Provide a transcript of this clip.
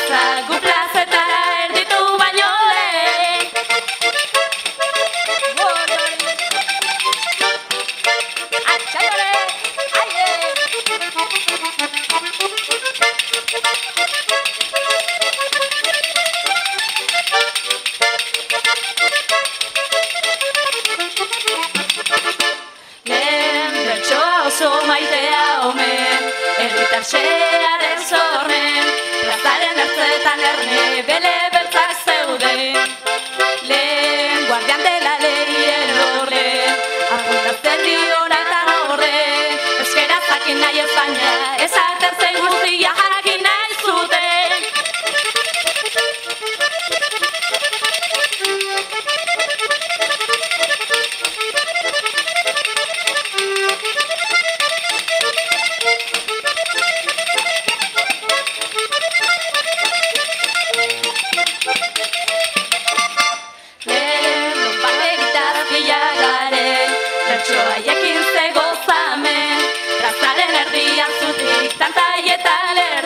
plaza, gu plazetara erditu baino lehen. Atxakore, aie! Lehen bertsoa oso maitea omen, erritarxearen zorren, plazaren ertzetan erne bele beltzak zeuden. Lehen guardian dela lehien horren, apuntazten diona eta horren, euskera jakin nahi ez baina, esaten zen guztia jakin nahi zuten. Bertsoa jakin ze gozamen, plazaren erdian zutik tanta eta